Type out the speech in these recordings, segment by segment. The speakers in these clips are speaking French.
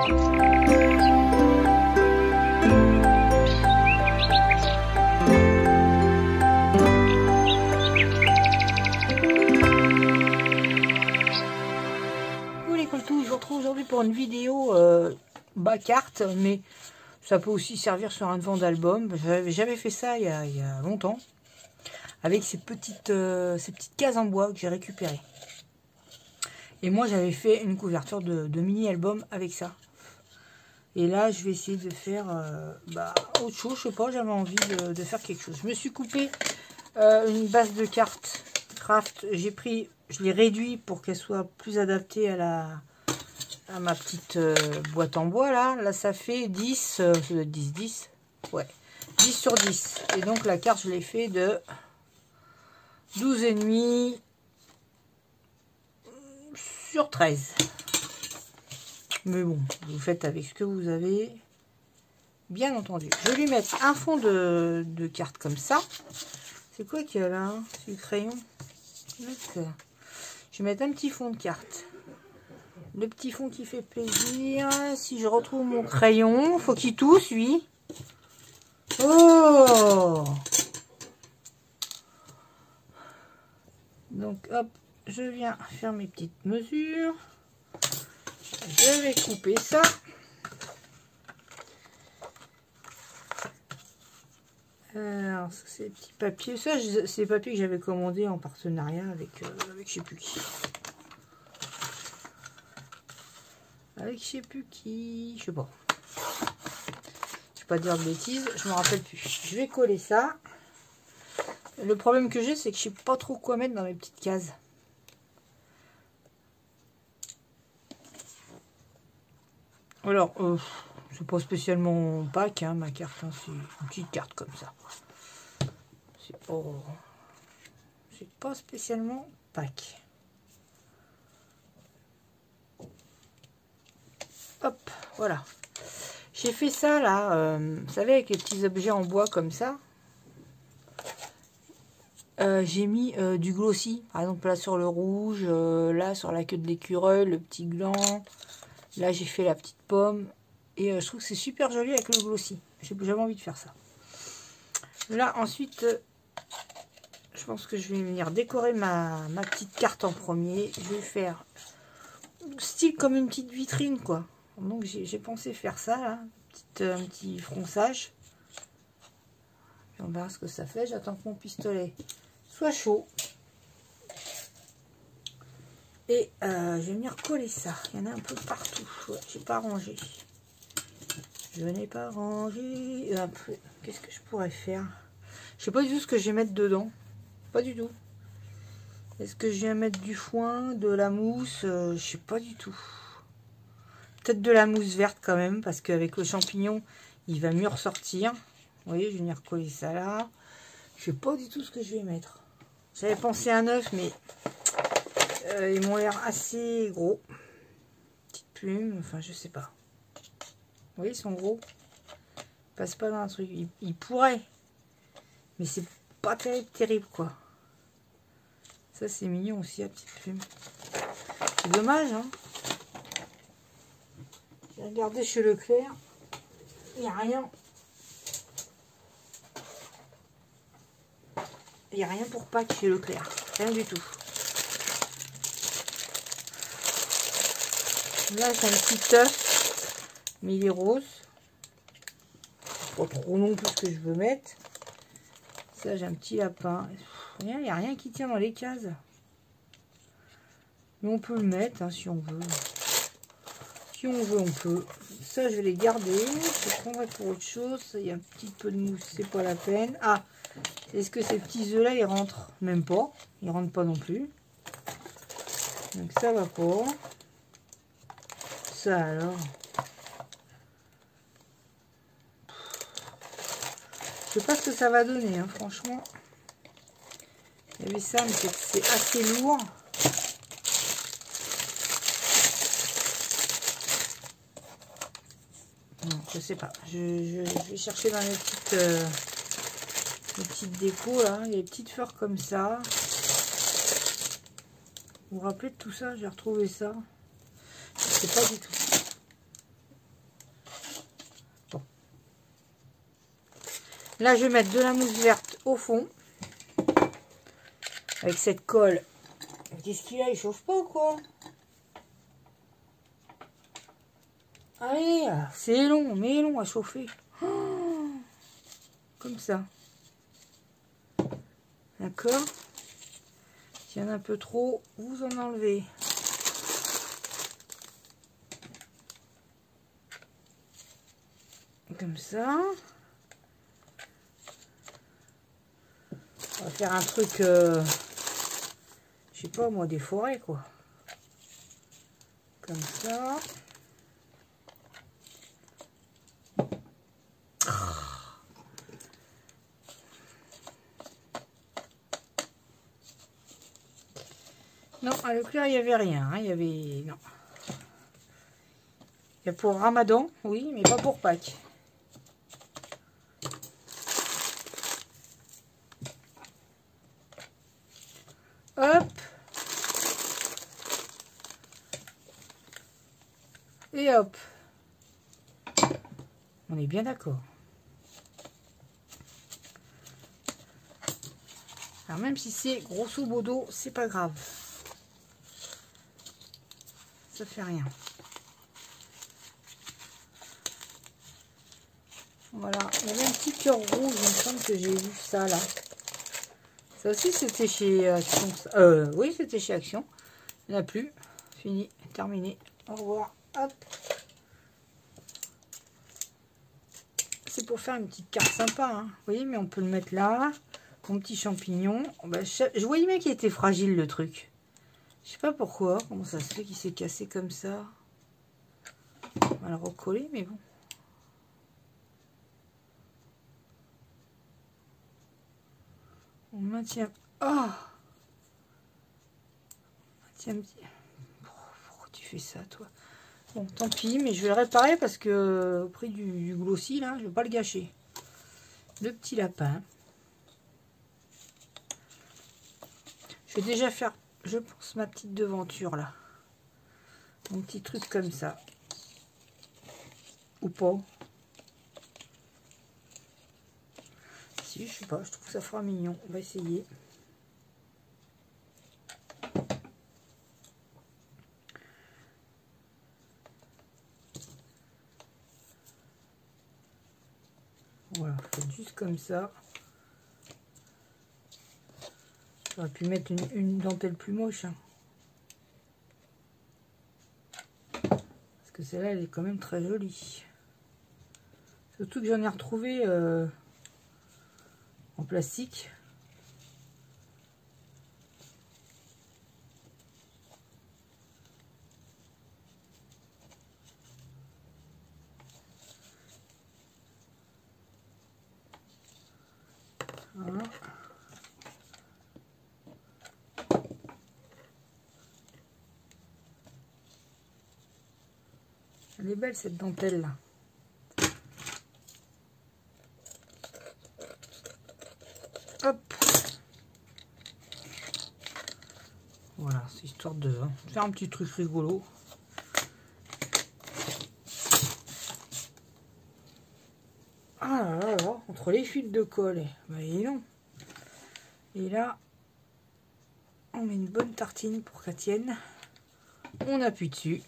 Je vous retrouve aujourd'hui pour une vidéo bas carte, mais ça peut aussi servir sur un devant d'album. J'avais fait ça il y a longtemps, avec ces petites cases en bois que j'ai récupérées. Et moi j'avais fait une couverture de mini-album avec ça. Et là je vais essayer de faire autre chose, je sais pas, j'avais envie de faire quelque chose. Je me suis coupé une base de cartes craft, je l'ai réduit pour qu'elle soit plus adaptée à ma petite boîte en bois là. Là ça fait 10, ça doit être 10, ouais, 10 sur 10. Et donc la carte je l'ai fait de 12,5 sur 13. Mais bon, vous faites avec ce que vous avez, bien entendu. Je vais lui mettre un fond de carte comme ça. C'est quoi qu'il y a là? C'est du crayon. D'accord. Je vais mettre un petit fond de carte. Le petit fond qui fait plaisir. Si je retrouve mon crayon, faut qu'il tousse, lui. Oh! Donc, hop, je viens faire mes petites mesures. Je vais couper ça. Alors, ça, c'est les petits papiers. Ça, c'est les papiers que j'avais commandés en partenariat avec je sais plus qui. Avec je sais plus qui. Je sais pas. Je vais pas dire de bêtises. Je me rappelle plus. Je vais coller ça. Le problème que j'ai, c'est que je sais pas trop quoi mettre dans mes petites cases. Alors, c'est pas spécialement opaque, hein, ma carte. Hein, c'est une petite carte comme ça. C'est pas spécialement opaque. Hop, voilà. J'ai fait ça là, vous savez, avec les petits objets en bois comme ça. J'ai mis du glossy, par exemple là sur le rouge, là sur la queue de l'écureuil, le petit gland. Là j'ai fait la petite pomme. Et je trouve que c'est super joli avec le glossy. J'avais envie de faire ça. Là ensuite, je pense que je vais venir décorer ma petite carte en premier. Je vais faire style comme une petite vitrine quoi. Donc j'ai pensé faire ça là, un petit fronçage. Et on verra ce que ça fait. J'attends que mon pistolet soit chaud. Et je vais venir coller ça. Il y en a un peu partout. Ouais, j'ai pas rangé. Je n'ai pas rangé. Qu'est-ce que je pourrais faire? Je sais pas du tout ce que je vais mettre dedans. Pas du tout. Est-ce que je vais mettre du foin, de la mousse? Je sais pas du tout. Peut-être de la mousse verte quand même, parce qu'avec le champignon, il va mieux ressortir. Vous voyez, je vais venir coller ça là. Je sais pas du tout ce que je vais mettre. J'avais pensé à un œuf, mais ils m'ont l'air assez gros. Petite plume, enfin je sais pas. Vous voyez, ils sont gros. Ils passent pas dans un truc. Ils pourraient, mais c'est pas terrible quoi. Ça c'est mignon aussi, la petite plume. C'est dommage, hein. J'ai regardé chez Leclerc, il n'y a rien. Il n'y a rien pour Pâques chez Leclerc, rien du tout. Là j'ai un petit œuf, mais il est rose. Pas trop non plus ce que je veux mettre. Ça j'ai un petit lapin. Il n'y a rien qui tient dans les cases. Mais on peut le mettre hein, si on veut. Si on veut, on peut. Ça, je vais les garder. Je prendrai pour autre chose. Il y a un petit peu de mousse, c'est pas la peine. Ah, est-ce que ces petits œufs là, ils rentrent? Même pas. Ils rentrent pas non plus. Donc ça va pas. Ça alors. Je sais pas ce que ça va donner, hein, franchement. Il y avait ça, mais c'est assez lourd. Non, je sais pas. Je vais chercher dans les petites décos là. Il y a des petites fleurs comme ça. Vous vous rappelez de tout ça? J'ai retrouvé ça. Je sais pas du tout. Là, je vais mettre de la mousse verte au fond. Avec cette colle. Qu'est-ce qu'il a? Il chauffe pas ou quoi? Allez, c'est long, mais long à chauffer. Oh, comme ça. D'accord? S'il y en a un peu trop, vous en enlevez. Comme ça. On va faire un truc, je sais pas moi, des forêts quoi. Comme ça. Non, à Leclerc, il n'y avait rien. Hein, il y avait... Non. Il y a pour Ramadan, oui, mais pas pour Pâques. Hop. Et hop. On est bien d'accord. Alors même si c'est grosso modo, c'est pas grave. Ça fait rien. Voilà. Il y avait un petit cœur rouge, il me semble que j'ai vu ça là. Ça aussi c'était chez Action. Oui, c'était chez Action. Il n'y en a plus. Fini, terminé. Au revoir. Hop. C'est pour faire une petite carte sympa. Hein. Vous voyez, mais on peut le mettre là. Mon petit champignon. Ben, je voyais bien qu'il était fragile le truc. Je sais pas pourquoi. Comment ça se fait qu'il s'est cassé comme ça. On va le recoller, mais bon. On maintient. Oh! Tiens, pourquoi tu fais ça, toi? Bon, tant pis, mais je vais le réparer parce que au prix du glossy, là, je vais pas le gâcher. Le petit lapin. Je vais déjà faire, je pense, ma petite devanture, là. Mon petit truc comme ça. Ou pas. Si, je sais pas, je trouve que ça fera mignon. On va essayer. Voilà, faites juste comme ça. J'aurais pu mettre une dentelle plus moche. Hein. Parce que celle-là, elle est quand même très jolie. Surtout que j'en ai retrouvé en plastique. Voilà. Elle est belle cette dentelle là. Hop. Voilà, c'est histoire de faire un petit truc rigolo. Ah là là, entre les fuites de colle, bah non. Et là, on met une bonne tartine pour qu'elle tienne. On appuie dessus.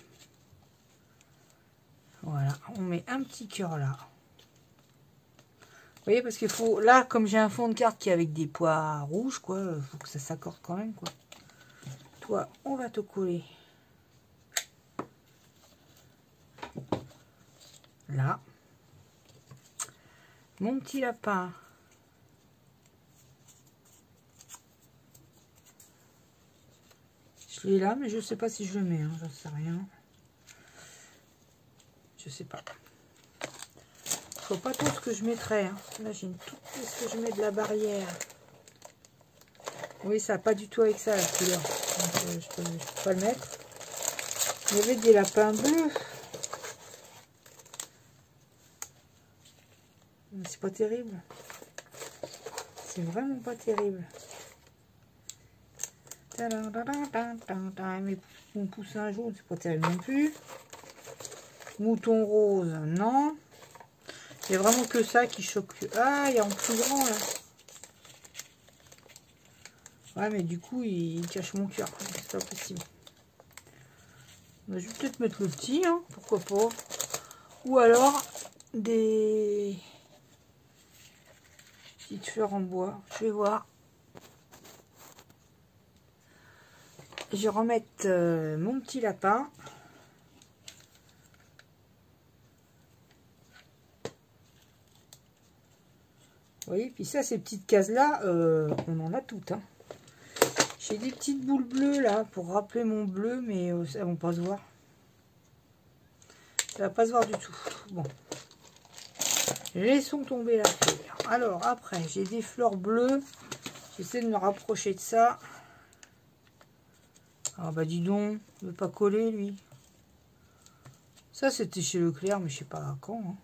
Voilà, on met un petit cœur là. Vous voyez, parce qu'il faut, là, comme j'ai un fond de carte qui est avec des pois rouges, quoi, il faut que ça s'accorde quand même, quoi. Toi, on va te coller là. Mon petit lapin. Je l'ai là, mais je sais pas si je le mets, hein, j'en sais rien. Je sais pas. Faut pas tout ce que je mettrais. Hein. Là, j'ai une toute pièce que je mets de la barrière. Oui, ça n'a pas du tout avec ça la couleur. Donc, je peux pas le mettre. Il y avait des lapins bleus. C'est pas terrible. C'est vraiment pas terrible. Mon poussin jaune, c'est pas terrible non plus. Mouton rose, non. Il n'y a vraiment que ça qui choque. Ah, il y a en plus grand là. Ouais, mais du coup, il cache mon cœur. C'est pas possible. Je vais peut-être mettre le petit, hein, pourquoi pas. Ou alors des petites fleurs en bois. Je vais voir. Je vais remettre mon petit lapin. Vous voyez, puis ça, ces petites cases-là, on en a toutes. Hein. J'ai des petites boules bleues là pour rappeler mon bleu, mais ça ne va pas se voir. Ça va pas se voir du tout. Bon. Laissons tomber la fleur. Alors après, j'ai des fleurs bleues. J'essaie de me rapprocher de ça. Ah bah dis donc, il ne veut pas coller lui. Ça c'était chez Leclerc, mais je sais pas quand. Hein.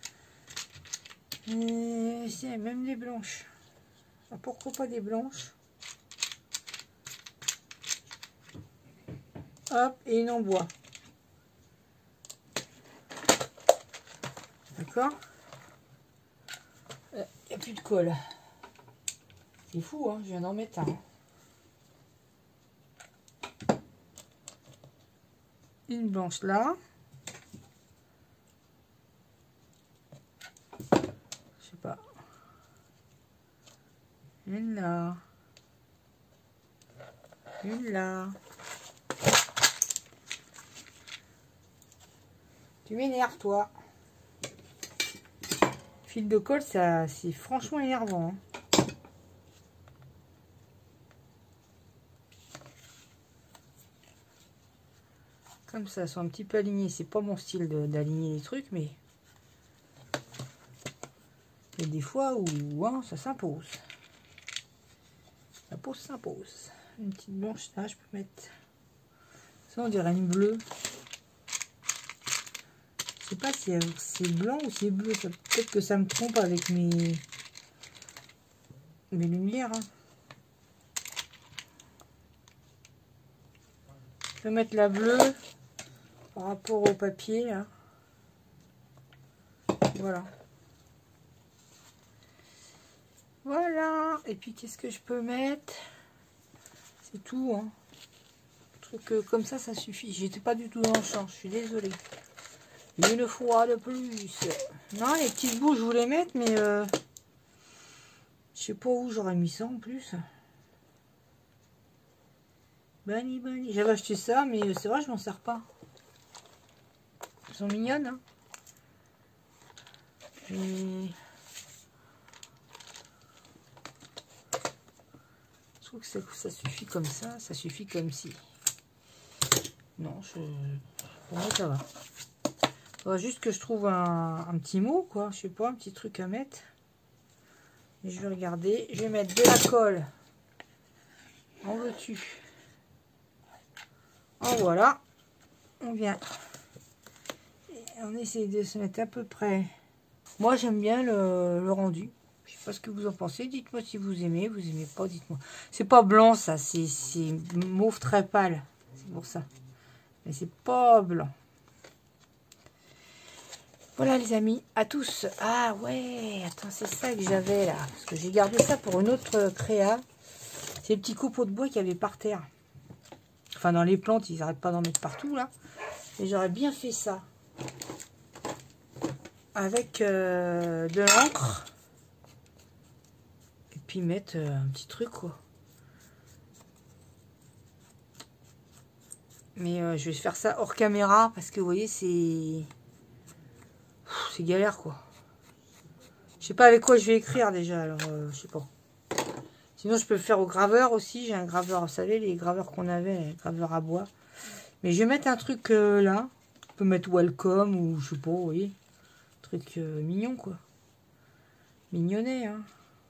Et c'est même des blanches. Ah, pourquoi pas des blanches? Hop, et une en bois. D'accord? Il n'y a plus de colle. C'est fou, hein, je viens d'en mettre un. Une blanche là. Je sais pas. Une là. Une là. Tu m'énerves, toi. Fil de colle, ça, c'est franchement énervant. Hein. Comme ça, elles sont un petit peu alignées. C'est pas mon style d'aligner les trucs, mais il y a des fois où hein, ça s'impose. La pose s'impose. Une petite blanche là, je peux mettre. Ça, on dirait une bleue. Je sais pas si c'est blanc ou c'est bleu. Peut-être que ça me trompe avec mes lumières. Hein. Je peux mettre la bleue par rapport au papier. Là. Voilà. Voilà. Et puis, qu'est-ce que je peux mettre? C'est tout. Hein. Un truc comme ça, ça suffit. J'étais pas du tout dans le champ. Je suis désolée. Une fois de plus. Non, les petites boules, je voulais mettre, mais je sais pas où j'aurais mis ça en plus. Bunny, bunny. J'avais acheté ça, mais c'est vrai, je m'en sers pas. Elles sont mignonnes, hein. Et... je trouve que ça suffit comme ça suffit comme si. Non, pour moi, ça va. Faudra juste que je trouve un petit mot, quoi. Je sais pas, un petit truc à mettre. Et je vais regarder. Je vais mettre de la colle. En veux-tu? En voilà. On vient. Et on essaye de se mettre à peu près. Moi, j'aime bien le rendu. Je sais pas ce que vous en pensez. Dites-moi si vous aimez pas, dites-moi. C'est pas blanc, ça. C'est mauve très pâle. C'est pour ça. Mais c'est pas blanc. Voilà les amis, à tous. Ah ouais, attends, c'est ça que j'avais là. Parce que j'ai gardé ça pour une autre créa. C'est les petits copeaux de bois qu'il y avait par terre. Enfin, dans les plantes, ils n'arrêtent pas d'en mettre partout là. Et j'aurais bien fait ça. Avec de l'encre. Et puis mettre un petit truc quoi. Mais je vais faire ça hors caméra. Parce que vous voyez, c'est galère quoi. Je sais pas avec quoi je vais écrire déjà, alors je sais pas. Sinon je peux le faire au graveur aussi, j'ai un graveur, vous savez les graveurs qu'on avait, les graveurs à bois. Mais je vais mettre un truc là, je peux mettre welcome ou je sais pas, vous voyez. Truc mignon quoi. Mignonnet hein.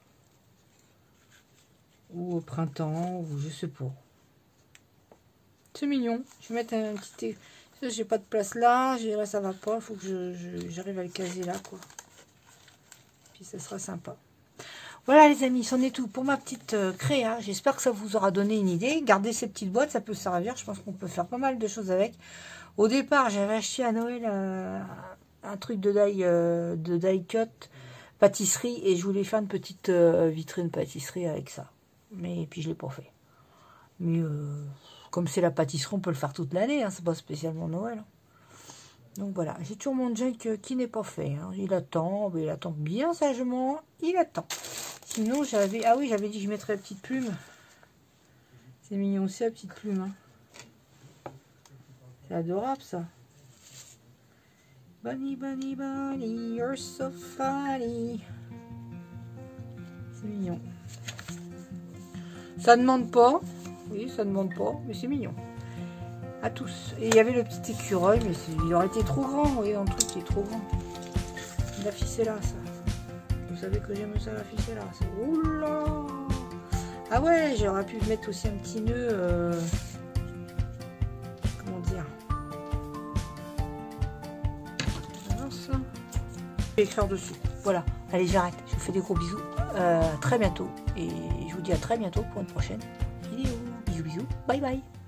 Ou au printemps, ou je sais pas. C'est mignon, je vais mettre un petit... J'ai pas de place là, là ça va pas, il faut que j'arrive à le caser là quoi. Puis ça sera sympa. Voilà les amis, c'en est tout pour ma petite créa. J'espère que ça vous aura donné une idée. Gardez ces petites boîtes, ça peut servir. Je pense qu'on peut faire pas mal de choses avec. Au départ, j'avais acheté à Noël un truc de die cut pâtisserie et je voulais faire une petite vitrine pâtisserie avec ça. Mais puis je l'ai pas fait. Mais comme c'est la pâtisserie, on peut le faire toute l'année, hein, c'est pas spécialement Noël. Donc voilà, j'ai toujours mon junk qui n'est pas fait. Hein. Il attend bien sagement, il attend. Sinon j'avais, ah oui, j'avais dit que je mettrais la petite plume. C'est mignon aussi la petite plume. Hein. C'est adorable ça. Bunny, bunny, bunny, you're so funny. C'est mignon. Ça ne demande pas. Oui, ça ne demande pas, mais c'est mignon. À tous. Et il y avait le petit écureuil, mais il aurait été trop grand. Vous voyez, en tout, il est trop grand. La ficella, ça. Vous savez que j'aime ça, la ficella. Oula! Ah ouais, j'aurais pu mettre aussi un petit nœud. Comment dire? Ça. Je vais écrire dessus. Voilà. Allez, j'arrête. Je vous fais des gros bisous. Très bientôt. Et je vous dis à très bientôt pour une prochaine vidéo. Bisous, bisous. Bye bye.